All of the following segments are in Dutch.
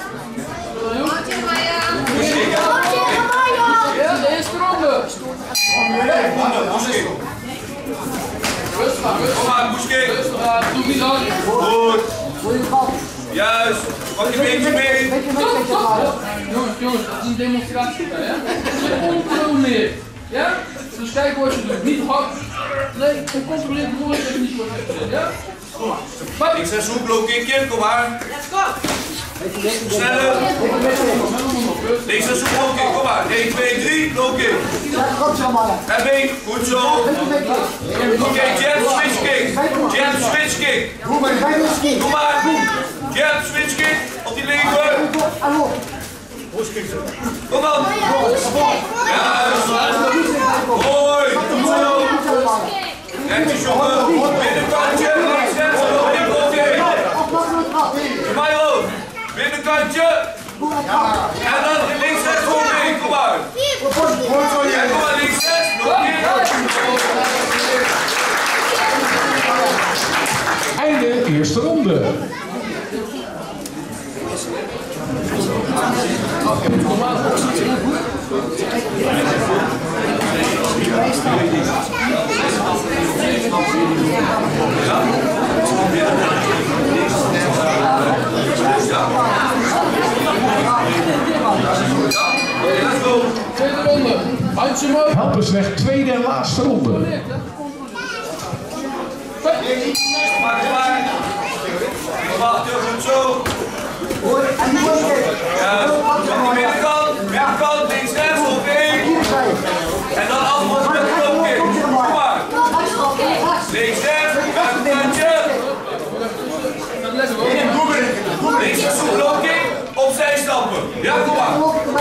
Ja, de eerste ronde. Rustig aan, rustig. Kom maar, Boeske. Rustig aan, doe niet hard. Goed. Juist. Pak je beentje mee. Jongens, dat is een demonstratie. Ja? Je controleert. Ja? Dus kijk wat je doet. Niet hard. Nee, je controleert nooit dat je niet wordt gezet. Ja? Kom maar. Ik zeg zoek, low kickje. Kom maar. Let's go. Sneller. Ik zeg zoek, low kick. Kom maar. 1, 2, 3. Low kick. En been. Goed zo. Oké, jab, switch kick. Jab, switch kick. Kom maar. Jab, switch kick. Op die lever. Kom dan. Juist. Mooi. Goed zo. Netjes jongen. Binnenkantje. Links, rechts. Oké. Jahmairo. Binnenkantje. En dan links, rechts. Oké. Kom maar. En kom maar links, rechts. Einde eerste ronde. Tweede ronde. Handje mooi. Helpersweg, tweede en laatste ronde. Maak klaar. Wacht, goed zo. Ja, op die binnenkant, links, rechts, op 1. En dan afronden met de low kick. Kom maar. Links, rechts, buitenkantje. Links, rechts, low kick, opzij stappen. Ja, kom maar.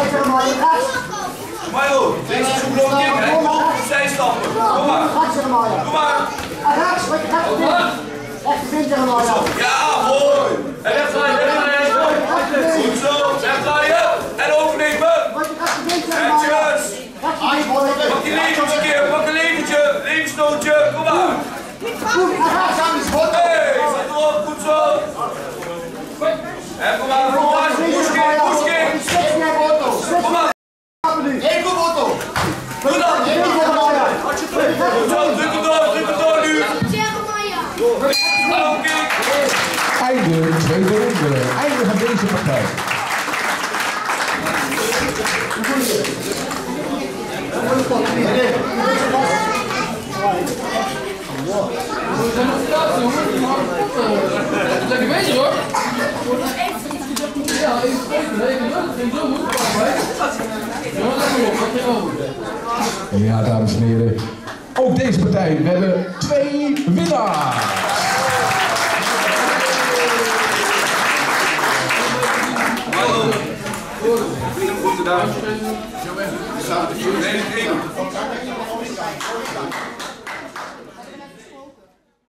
Jahmairo, links, rechts, low kick, en opzij stappen. Kom maar. Kom maar. Ja, mooi. En rechts draaien, goed zo. Rechts draaien. En overnemen. Netjes. Pak die leventje een keer, pak een leventje. Levensstootje, kom maar. Hey, zet erop, goed zo. En kom maar, voorwaarts, pushkick, pushkick. Kom maar. Doe dan. Goed zo, druk het door nu. Einde tweede ronde. Einde van deze partij. Lekker bezig hoor. Ja, even kijken. Nee, dat ging zo goed. Ja, dames en heren. Ook deze partij. We hebben 2 winnaars. Hallo. Goed gedaan.